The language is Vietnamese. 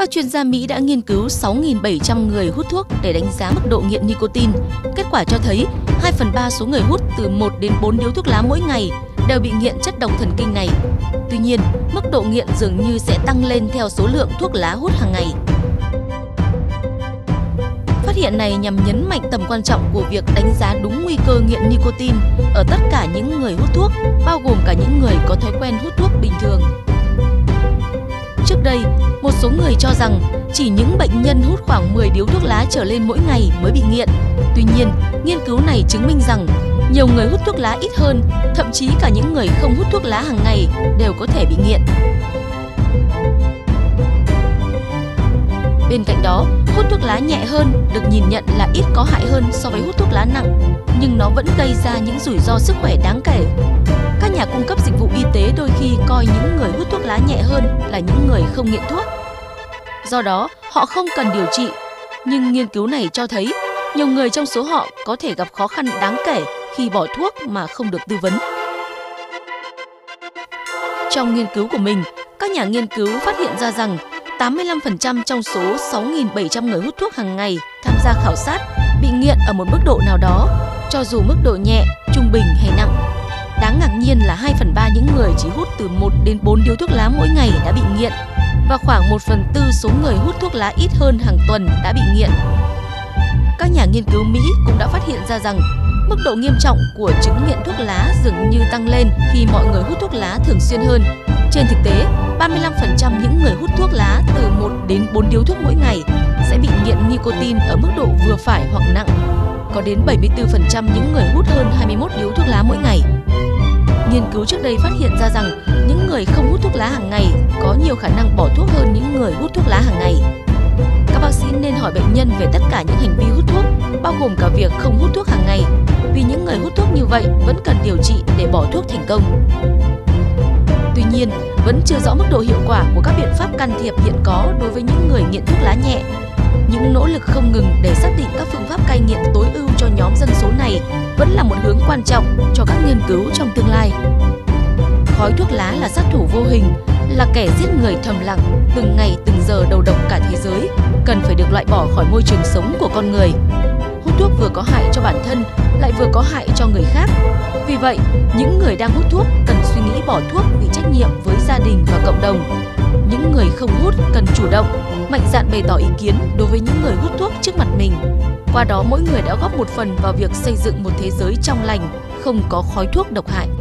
Các chuyên gia Mỹ đã nghiên cứu 6.700 người hút thuốc để đánh giá mức độ nghiện nicotine. Kết quả cho thấy 2/3 số người hút từ 1 đến 4 điếu thuốc lá mỗi ngày đều bị nghiện chất độc thần kinh này. Tuy nhiên, mức độ nghiện dường như sẽ tăng lên theo số lượng thuốc lá hút hàng ngày. Phát hiện này nhằm nhấn mạnh tầm quan trọng của việc đánh giá đúng nguy cơ nghiện nicotine ở tất cả những người hút thuốc, bao gồm cả những người có thói quen hút thuốc bình thường. Trước đây, một số người cho rằng chỉ những bệnh nhân hút khoảng 10 điếu thuốc lá trở lên mỗi ngày mới bị nghiện. Tuy nhiên, nghiên cứu này chứng minh rằng nhiều người hút thuốc lá ít hơn, thậm chí cả những người không hút thuốc lá hàng ngày đều có thể bị nghiện. Bên cạnh đó, hút thuốc lá nhẹ hơn được nhìn nhận là ít có hại hơn so với hút thuốc lá nặng, nhưng nó vẫn gây ra những rủi ro sức khỏe đáng kể. Các nhà cung cấp dịch vụ y tế đôi khi coi những người hút thuốc lá nhẹ hơn là những người không nghiện thuốc. Do đó, họ không cần điều trị, nhưng nghiên cứu này cho thấy nhiều người trong số họ có thể gặp khó khăn đáng kể khi bỏ thuốc mà không được tư vấn. Trong nghiên cứu của mình, các nhà nghiên cứu phát hiện ra rằng 85% trong số 6.700 người hút thuốc hàng ngày tham gia khảo sát bị nghiện ở một mức độ nào đó, cho dù mức độ nhẹ, trung bình hay nặng. Đáng ngạc nhiên là 2/3 những người chỉ hút từ 1 đến 4 điếu thuốc lá mỗi ngày đã bị nghiện, và khoảng 1/4 số người hút thuốc lá ít hơn hàng tuần đã bị nghiện. Các nhà nghiên cứu Mỹ cũng đã phát hiện ra rằng mức độ nghiêm trọng của chứng nghiện thuốc lá dường như tăng lên khi mọi người hút thuốc lá thường xuyên hơn. Trên thực tế, 35% những người hút thuốc lá từ 1 đến 4 điếu thuốc mỗi ngày sẽ bị nghiện nicotine ở mức độ vừa phải hoặc nặng. Có đến 74% những người hút hơn 21 điếu thuốc lá mỗi ngày. Nghiên cứu trước đây phát hiện ra rằng những người không hút thuốc lá hàng ngày có nhiều khả năng bỏ thuốc hơn những người hút thuốc lá hàng ngày. Các bác sĩ nên hỏi bệnh nhân về tất cả những hành vi hút thuốc, bao gồm cả việc không hút thuốc hàng ngày, vì những người hút thuốc như vậy vẫn cần điều trị để bỏ thuốc thành công. Tuy nhiên, vẫn chưa rõ mức độ hiệu quả của các biện pháp can thiệp hiện có đối với những người nghiện thuốc lá nhẹ. Những nỗ lực không ngừng để xác định các phương pháp cai nghiện tối ưu cho nhóm dân số này vẫn là một hướng quan trọng cho các nghiên cứu trong tương lai. Khói thuốc lá là sát thủ vô hình, là kẻ giết người thầm lặng, từng ngày từng giờ đầu độc cả thế giới, cần phải được loại bỏ khỏi môi trường sống của con người. Hút thuốc vừa có hại cho bản thân, lại vừa có hại cho người khác. Vì vậy, những người đang hút thuốc cần suy nghĩ bỏ thuốc vì trách nhiệm với gia đình và cộng đồng. Những người không hút cần chủ động, mạnh dạn bày tỏ ý kiến đối với những người hút thuốc trước mặt mình. Qua đó, mỗi người đã góp một phần vào việc xây dựng một thế giới trong lành, không có khói thuốc độc hại.